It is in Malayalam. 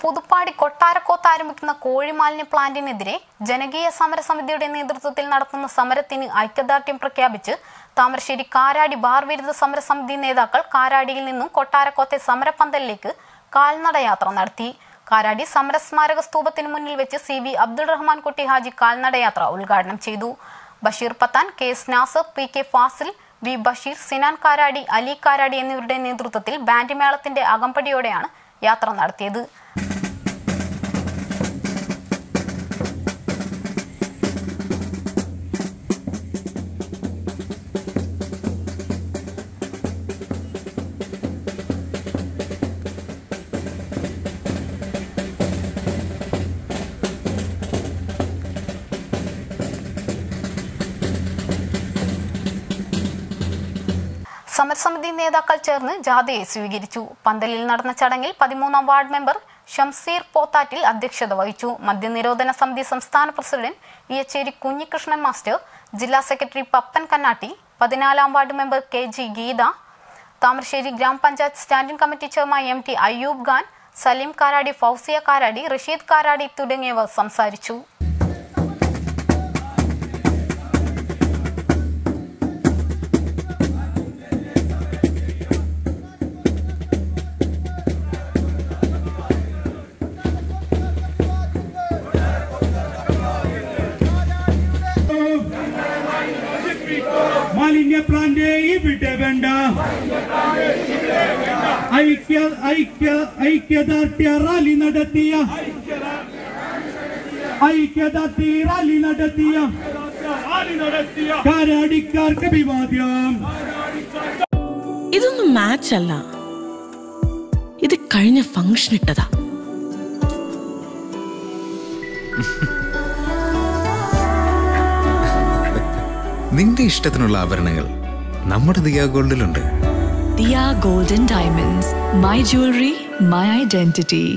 പുതുപ്പാടി കൊട്ടാരക്കോത്ത് ആരംഭിക്കുന്ന കോഴിമാലിന്യ പ്ലാന്റിനെതിരെ ജനകീയ സമരസമിതിയുടെ നേതൃത്വത്തിൽ നടത്തുന്ന സമരത്തിന് ഐക്യദാർഢ്യം പ്രഖ്യാപിച്ച് താമരശ്ശേരി കാരാടി ബാർ വിരുദ്ധ സമരസമിതി നേതാക്കൾ കാരാടിയിൽ നിന്നും കൊട്ടാരക്കോത്തെ സമരപന്തലിലേക്ക് കാൽനടയാത്ര നടത്തി. കാരാടി സമരസ്മാരക സ്തൂപത്തിന് മുന്നിൽ വെച്ച് CV അബ്ദുൾ റഹ്മാൻ കുട്ടി ഹാജി കാൽനടയാത്ര ഉദ്ഘാടനം ചെയ്തു. Basheer Pathan, KS Nasar, PK Fazil, V Basheer, Sinan Karadi, Ali Karadi എന്നിവരുടെ നേതൃത്വത്തിൽ ബാൻഡ് മേളത്തിന്റെ അകമ്പടിയോടെയാണ് യാത്ര നടത്തിയത്. സമരസമിതി നേതാക്കൾ ചേർന്ന് ജാഥയെ സ്വീകരിച്ചു. പന്തലിൽ നടന്ന ചടങ്ങിൽ 13ാം വാർഡ് മെമ്പർ ഷംസീർ പോത്താറ്റിൽ അധ്യക്ഷത വഹിച്ചു. മദ്യനിരോധന സമിതി സംസ്ഥാന പ്രസിഡന്റ് ഇയച്ചേരി കുഞ്ഞികൃഷ്ണൻ മാസ്റ്റർ, ജില്ലാ സെക്രട്ടറി പപ്പൻ കന്നാട്ടി, 14ാം ward member KG Geetha, Thamarassery ഗ്രാമപഞ്ചായത്ത് standing committee chairman MT Ayyub Khan, Saleem Karadi, Fousiya Karadi, Rasheed Karadi തുടങ്ങിയവർ സംസാരിച്ചു. മാലിന്യ പ്ലാന്റ് ഇവിടെ വേണ്ട, ഐക്യദാർഢ്യ റാലി നടത്തിയ കാരാടിക്കാർക്ക് അഭിവാദ്യം. ഇതൊന്നും മാച്ച് അല്ല, ഇത് കഴിഞ്ഞ ഫംഗ്ഷൻ ഇട്ടതാ. നിന്റെ ഇഷ്ടത്തിനുള്ള ആഭരണങ്ങൾ നമ്മുടെ Diya ഗോൾഡിലുണ്ട്. Diya Gold and Diamonds, my jewelry, my identity.